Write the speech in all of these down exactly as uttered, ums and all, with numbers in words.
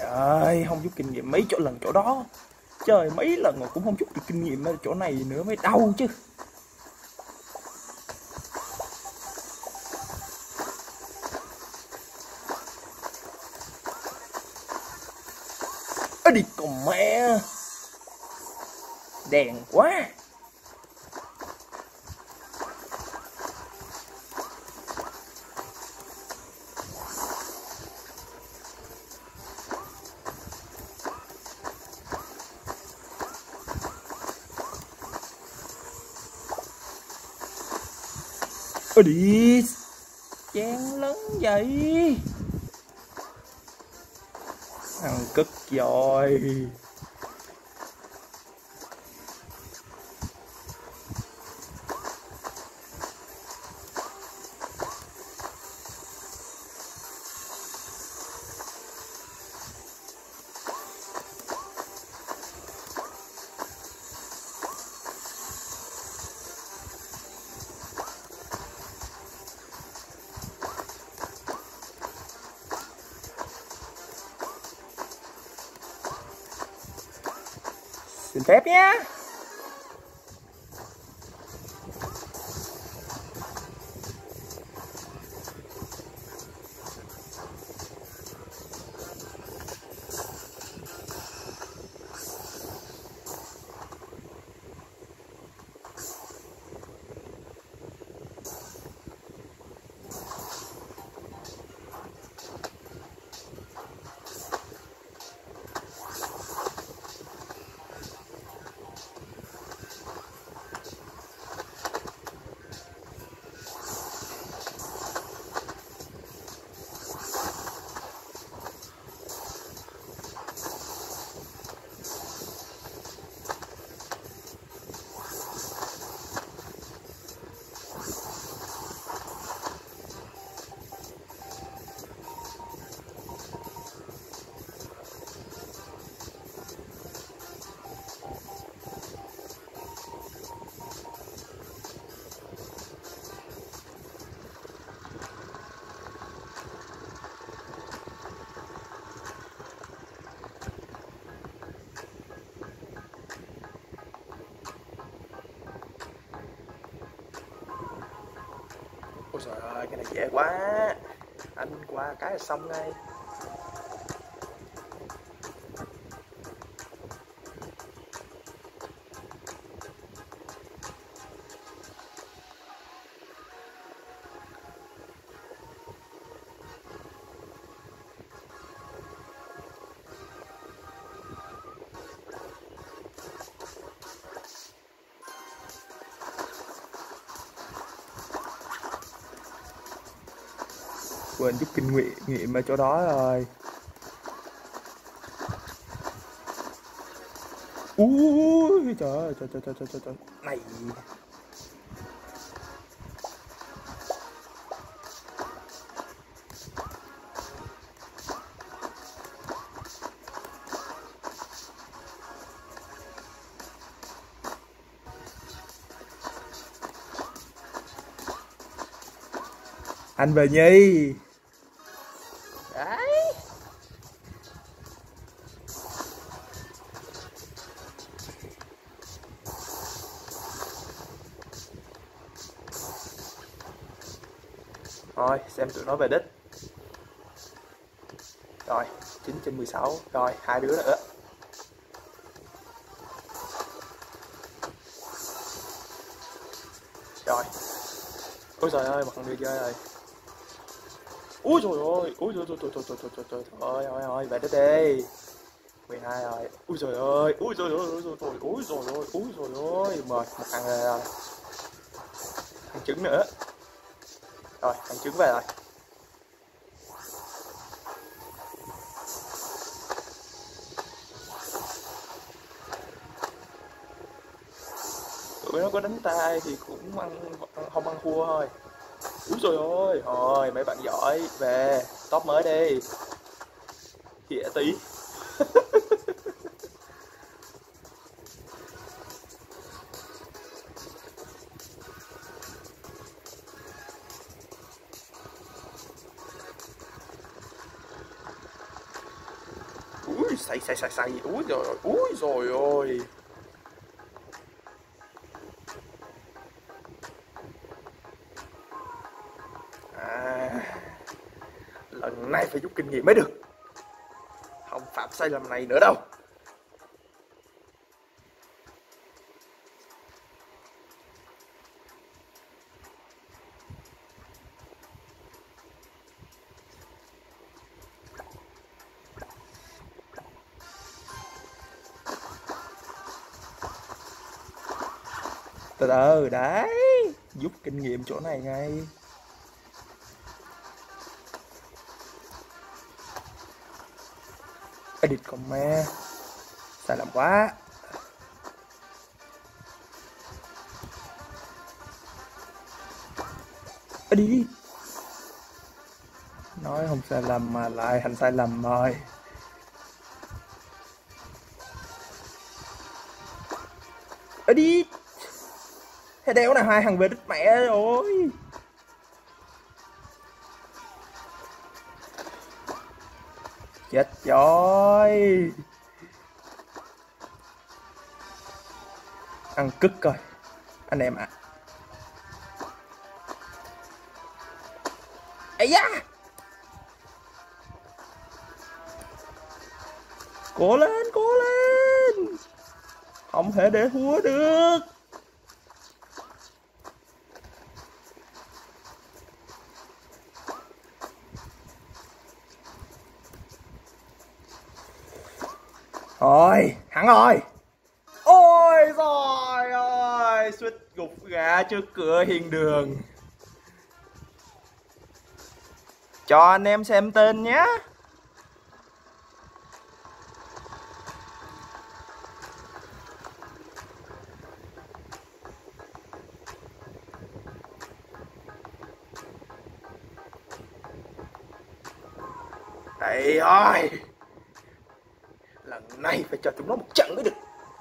ơi, không chút kinh nghiệm mấy chỗ lần chỗ đó. Trời, mấy lần mà cũng không chút được kinh nghiệm ở chỗ này nữa mới đau chứ. Ơ đi còn mẹ. Đèn quá. Ơ đi. Chán lớn vậy. Thằng cất rồi. Xin phép nhé. Ôi trời ơi, cái này dễ quá. Anh qua cái là xong ngay. Quên chút kinh nghiệm nghiệm ở chỗ đó rồi. Ui trời ơi, trời trời trời trời trời này. Anh về Nhi. Đấy. Rồi, xem tụi nó về đích. Rồi, chín trên mười sáu. Rồi, hai đứa nữa. Rồi. Ôi trời ơi, bọn người chơi rồi. Ui trời ơi, ui trời trời trời trời trời trời trời trời ơi ơi ơi, về đích đi. mười hai rồi. Ui trời ơi, ui trời ơi, ui trời ơi, ui trời ơi, ui trời ơi, mệt, một thằng rồi. Thằng trứng nữa. Rồi, thằng trứng về rồi. Tụi nó có đánh tay thì cũng ăn, không ăn thua thôi. Úi trời ơi, rồi mấy bạn giỏi, về top mới đi. Khịa tí. Ui xay xay xay xay. Úi rồi ôi, úi rồi ôi. À, lần này phải rút kinh nghiệm mới được, không phạm sai lầm này nữa đâu. Từ từ đấy, rút kinh nghiệm chỗ này ngay. Edit comment sai lầm quá. Edit nói không sai lầm mà lại thành sai lầm rồi. Edit thế đéo này hai thằng về đích mẹ rồi. Chết rồi, ăn cứt coi anh em ạ. À. Ây da, cố lên cố lên, không thể để thua được. Rồi, thắng rồi. Ôi trời ơi, suýt gục ngã trước cửa hiền đường. Cho anh em xem tên nhé. Đây rồi, lần này phải cho chúng nó một trận mới được.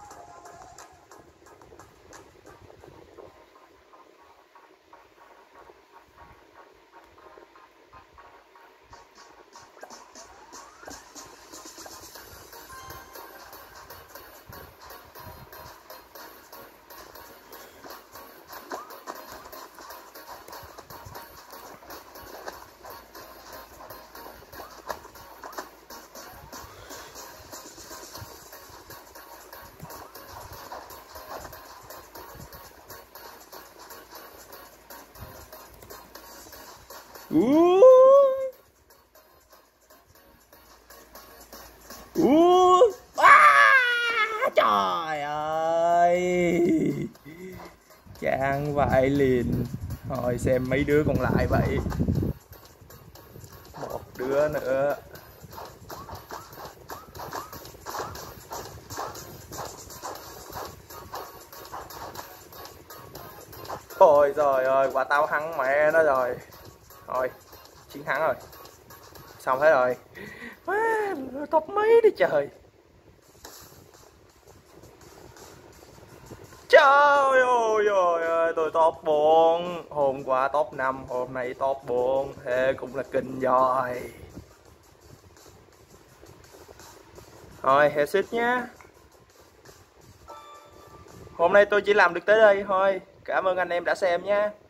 Ui ui à, trời ơi, chán vậy liền. Thôi xem mấy đứa còn lại vậy. Một đứa nữa. Ôi trời ơi, quả tao thắng mẹ nó rồi. Thôi, chiến thắng rồi. Xong hết rồi. À, top mấy đi trời. Trời ơi ơi, tôi top bốn. Hôm qua top năm, hôm nay top bốn. Thế cũng là kinh rồi. Rồi, hẹn xích nhá. Hôm nay tôi chỉ làm được tới đây thôi. Cảm ơn anh em đã xem nhé.